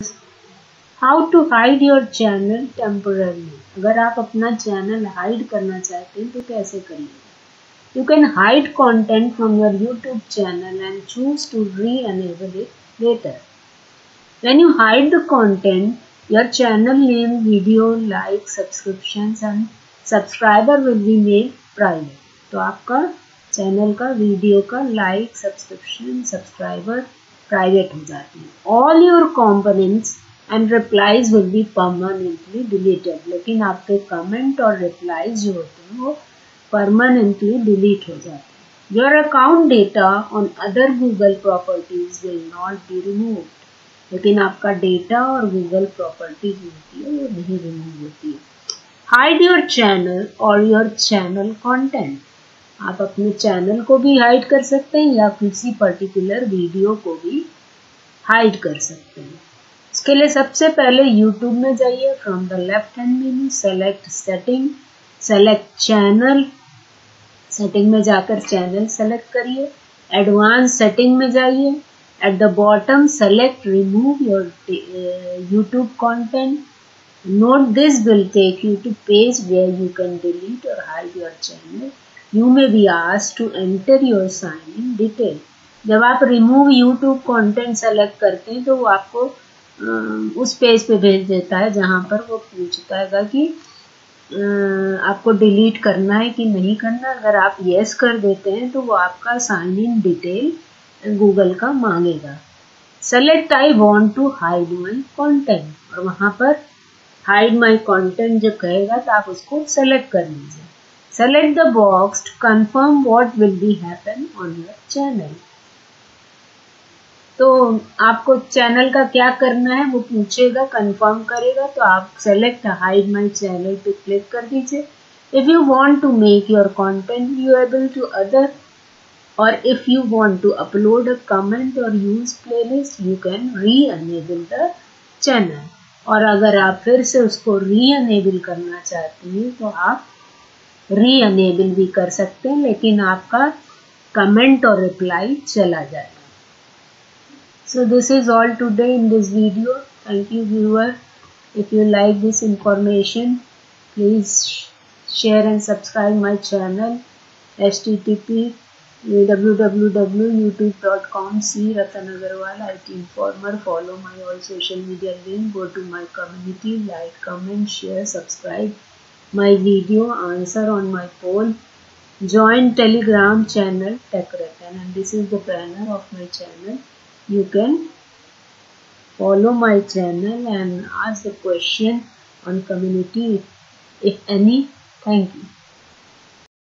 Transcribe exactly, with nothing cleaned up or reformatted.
How to hide your channel temporarily. अगर आप अपना चैनल हाइड करना चाहते हैं तो कैसे करिए। You can hide content from your YouTube channel and choose to re enable it later. When you hide the content, your channel name, video, like, subscriptions and subscriber will be made private. तो आपका channel का, video का like, subscription, subscriber private हो जाती है। All your components and replies will be permanently deleted. लेकिन आपके comment और रिप्लाईज जो होते हैं वो परमानेंटली डिलीट हो जाते हैं। Your account data on other Google properties will not be removed. लेकिन आपका डेटा और गूगल प्रॉपर्टी जो होती है वो नहीं रिमूव होती है। हाइड योर चैनल और योर चैनल कंटेंट। आप अपने चैनल को भी हाइड कर सकते हैं या किसी पर्टिकुलर वीडियो को भी हाइड कर सकते हैं। इसके लिए सबसे पहले यूट्यूब में जाइए। From the left hand menu select setting, select channel. Setting में जाकर चैनल सेलेक्ट करिए। एडवांस सेटिंग में जाइए। At the bottom select remove your YouTube content. Note this will take you to page where you can delete or hide your channel. You may be asked to enter your sign in detail. जब आप remove YouTube content select करते हैं तो वो आपको उस page पे भेज देता है जहाँ पर वो पूछता है कि आपको डिलीट करना है कि नहीं करना। अगर आप yes कर देते हैं तो वो आपका साइन इन डिटेल गूगल का मांगेगा। Select I want to hide my content और वहाँ पर हाइड माई कॉन्टेंट जब कहेगा तो आप उसको सेलेक्ट कर लीजिए। Select the box to confirm what will be happen on your channel. तो आपको चैनल का क्या करना है वो पूछेगा, कंफर्म करेगा तो आप सेलेक्ट हाइड माई चैनल पे क्लिक कर दीजिए। If you want to make your content viewable to other or if you want to upload a comment or use playlist, you can re enable the channel. और अगर आप फिर से उसको री एनेबल करना चाहते हैं तो आप री एनेबल भी कर सकते हैं, लेकिन आपका कमेंट और रिप्लाई चला जाएगा। So this is all today in this video. Thank you viewer. If you like this information please share and subscribe my channel H T T P w w w dot youtube dot com C Ratan Agarwal I T Informer. Follow my all social media link. Go to my community, like, comment, share, subscribe my video, answer on my poll. Join Telegram channel Tech Ratan, and this is the banner of my channel. You can follow my channel and ask the question on community if any. Thank you.